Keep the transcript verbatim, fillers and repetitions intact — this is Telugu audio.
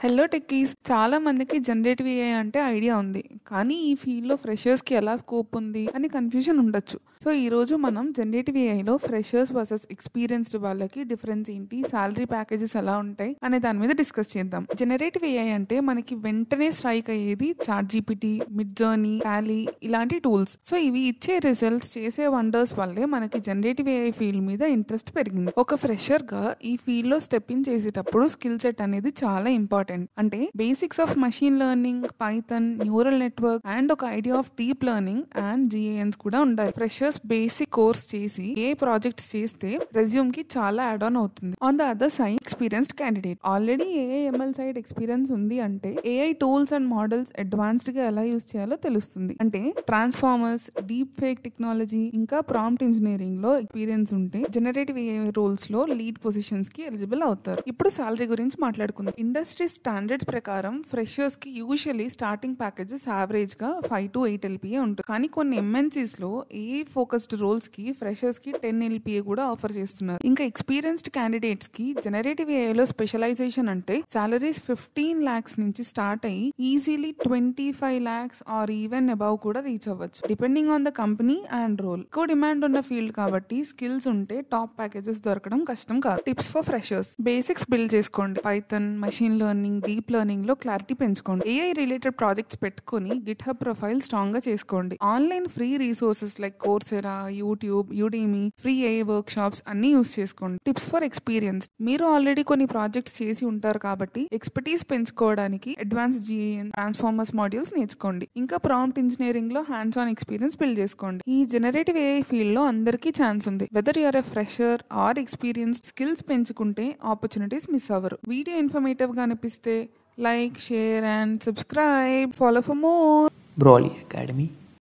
Hello techies! చాలా మందికి జనరేటివ్ ఏఐ అంటే ఐడియా ఉంది. కానీ ఈ ఫీల్డ్‌లో ఫ్రెషర్స్‌కి ఎలా స్కోప్ ఉంది అని కన్‌ఫ్యూజన్ ఉండొచ్చు. సో ఈరోజు మనం జనరేటివ్ ఏఐలో ఫ్రెషర్స్ వర్సెస్ ఎక్స్‌పీరియన్స్డ్ వాళ్ళకి డిఫరెన్స్ ఏంటి? సాలరీ ప్యాకేజెస్ ఎలా ఉంటాయి? అనే దాని మీద డిస్కస్ చేద్దాం. జనరేటివ్ ఏఐ అంటే మనకి వెంటనే స్ట్రైక్ అయ్యేది చాట్‌జీపీటీ, మిడ్‌జర్నీ, టాలీ ఇలాంటి టూల్స్. సో ఇవి ఇచ్చే రిజల్ట్స్, చేసే వండర్స్ వల్లే మనకి జనరేటివ్ ఏఐ ఫీల్డ్ మీద ఇంట్రెస్ట్ పెరిగింది. ఒక ఫ్రెషర్‌గా ఈ ఫీల్డ్‌లో స్టెప్ ఇన్ చేసేటప్పుడు స్కిల్ సెట్ అనేది చాలా ఇంపార్టెంట్. అంటే basics of machine learning, Python, neural network and ఒక idea of deep learning and GANs కూడా ఉండాలి. ఫ్రెషర్స్ బేసిక్ కోర్స్ చేసి ఏ ప్రాజెక్ట్స్ చేస్తే రెజ్యూమ్ కి చాలా యాడ్ ఆన్ అవుతుంది. On the other side experienced candidate already AI ML side experience ఉంది అంటే AI tools and models advanced గా ఎలా యూజ్ చేయాలో తెలుస్తుంది. అంటే ట్రాన్స్ఫార్మర్స్, డీప్ ఫేక్ టెక్నాలజీ ఇంకా ప్రాంప్ట్ ఇంజనీరింగ్ లో ఎక్స్పీరియన్స్ ఉంటే జనరేటివ్ ఏఐ రోల్స్ లో లీడ్ పొజిషన్స్ కి ఎలిజిబుల్ అవుతారు. ఇప్పుడు సాలరీ గురించి మాట్లాడుకుందాం. ఇండస్ట్రీ స్టాండర్డ్స్ ప్రకారం ఫ్రెషర్స్ కి యూజువల్లీ స్టార్టింగ్ ప్యాకేజెస్ యావరేజ్ గా ఫైవ్ టు ఎయిట్ ఎల్పిఏ ఉంటుంది. కానీ కొన్ని ఎంఎన్సీస్ లో ఏ ఫోకస్డ్ రోల్స్ కి ఫ్రెషర్స్ కి టెన్ ఎల్పిఏ కూడా ఆఫర్ చేస్తున్నారు. ఇంకా ఎక్స్పీరియన్స్డ్ క్యాండిడేట్స్ కి జనరేటివ్ ఏఐ లో స్పెషలైజేషన్ అంటే సాలరీస్ ఫిఫ్టీన్ లాక్స్ నుంచి స్టార్ట్ అయ్యి easily twenty five lakhs or even above కూడా రీచ్ అవ్వచ్చు, depending on the company and role. ఎక్కువ డిమాండ్ ఉన్న ఫీల్డ్ కాబట్టి స్కిల్స్ ఉంటే టాప్ ప్యాకేజెస్ దొరకడం కష్టం కాదు. Tips for freshers: basics build చేసుకోండి. Python, machine learning, deep learning లో క్లారిటీ పెంచుకోండి. ఏఐ రిలేటెడ్ ప్రాజెక్ట్స్ పెట్టుకుని గిట్ హబ్ ప్రొఫైల్ స్ట్రాంగ్ గా చేసుకోండి. Online free resources like Coursera, YouTube, Udemy, free AI workshops అన్ని యూస్ చేసుకోండి. టిప్స్ ఫర్ ఎక్స్పీరియన్స్: మీరు ఆల్రెడీ కొన్ని ప్రాజెక్ట్స్ చేసి ఉంటారు కాబట్టి ఎక్స్పర్టీస్ పెంచుకోవడానికి అడ్వాన్స్ జిఏఎన్, ట్రాన్స్ఫార్మర్స్ మాడ్యూల్స్ నేర్చుకోండి. ఇంకా ప్రాంప్ట్ ఇంజనీరింగ్ లో హ్యాండ్స్ ఆన్ ఎక్స్పీరియన్స్ బిల్డ్ చేసుకోండి. ఈ జనరేటివ్ ఏఐ ఫీల్డ్ లో అందరికీ ఛాన్స్ ఉంది. Whether you are a fresher or experience, skills పెంచుకుంటే ఆపర్చునిటీస్ మిస్ అవ్వరు. వీడియో ఇన్ఫర్మేటివ్ గా అనిపిస్తే like, share and subscribe. Follow for more. Broly Academy.